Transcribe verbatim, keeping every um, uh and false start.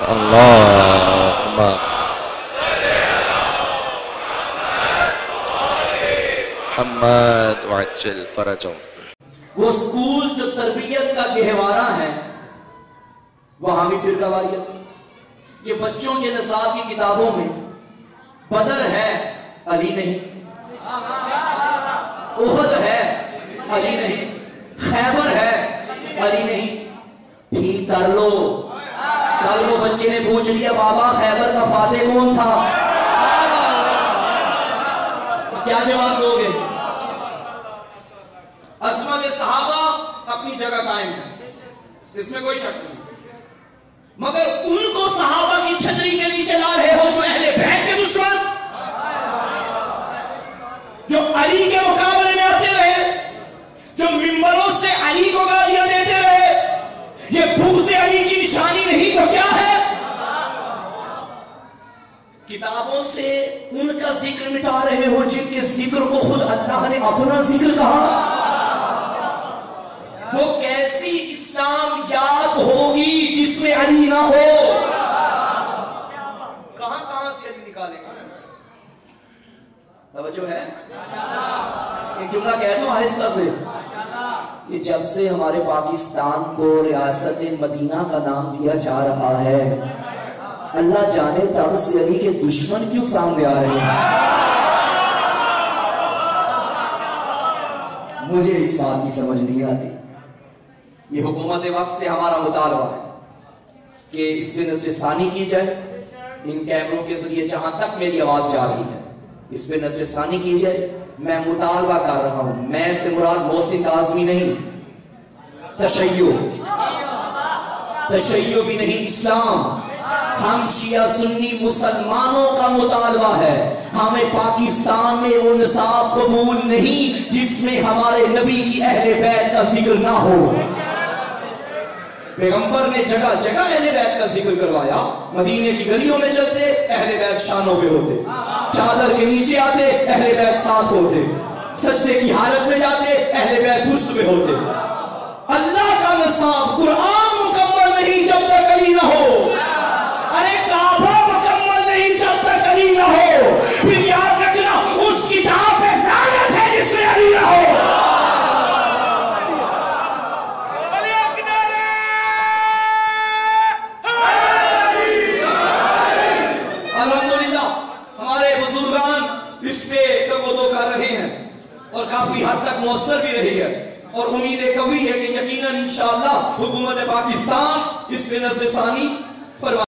اللہم محمد وعجل فرجهم۔ وہ سکول جو تربیت کا گہوارہ ہے وہ حامی فرقہ واریت، یہ بچوں کے نصاب کی کتابوں میں بدر ہے علی نہیں، احد ہے علی نہیں، خیبر ہے علی نہیں۔ ٹھیک کر لو، کل وہ بچے نے پوچھ لیا بابا خیبر کا فاتح کون تھا، کیا جواب دو گے؟ عصمت صحابہ اپنی جگہ قائم ہے، اس میں کوئی شک نہیں، مگر ان کو صحابہ کی چھتری کے نیچے لا رہے ہو جو اہل بیت کے دشمن، جو علی کے مقابلے میں آتے رہے، جو ممبروں سے علی کو گالیاں دیتے رہے۔ یہ بغض علی کی نشانی نہیں تو کیا ہے؟ کتابوں سے ان کا ذکر مٹا رہے ہو جن کے ذکر کو خود اللہ نے اپنا ذکر کہا۔ وہ کیسی اسلام یاد ہوگی جس میں علی نہ ہو؟ کہاں کہاں سے علی نکالے گا؟ توجہ ہے؟ ایک جملہ کہہ دو آہستہ سے، یہ جب سے ہمارے پاکستان کو ریاست مدینہ کا نام دیا جا رہا ہے، اللہ جانے تب سے علی کے دشمن کیوں سامنے آ رہے ہیں؟ مجھے اس بات کی سمجھ نہیں آتی۔ یہ حکومت وقت سے ہمارا مطالبہ ہے کہ اس پہ نظر ثانی کی جائے، ان کیمروں کے ذریعے جہاں تک میری آواز جا رہی ہے اس پہ نظر ثانی کی جائے۔ میں مطالبہ کر رہا ہوں، میں سے مراد محسن کاظمی نہیں، تشیع تشیع بھی نہیں، اسلام۔ ہم شیعہ سنی مسلمانوں کا مطالبہ ہے، ہمیں پاکستان میں وہ نصاب قبول نہیں جس میں ہمارے نبی کی اہل بیت کا ذکر نہ ہو۔ پیغمبر نے جگہ جگہ اہل بیت کا ذکر کروایا، مدینے کی گلیوں میں چلتے اہل بیت شانوں پہ ہوتے، چادر کے نیچے آتے اہل بیت ساتھ ہوتے، سجدے کی حالت میں جاتے اہل بیت پشت پہ ہوتے۔ اللہ کا نصاب قرآن مکمل نہیں جب تک علی نہ ہو، ارے کعبہ مکمل نہیں جب تک علی نہ ہو۔ پھر یاد رکھنا اس کتاب پہ لعنت ہے جس میں علی نہ ہو۔ اس پہ لوگ دو کر رہے ہیں اور کافی حد تک مؤثر بھی رہی ہے، اور امید قوی ہے کہ یقیناً انشاءاللہ حکومت پاکستان اس پہ نظر ثانی فرما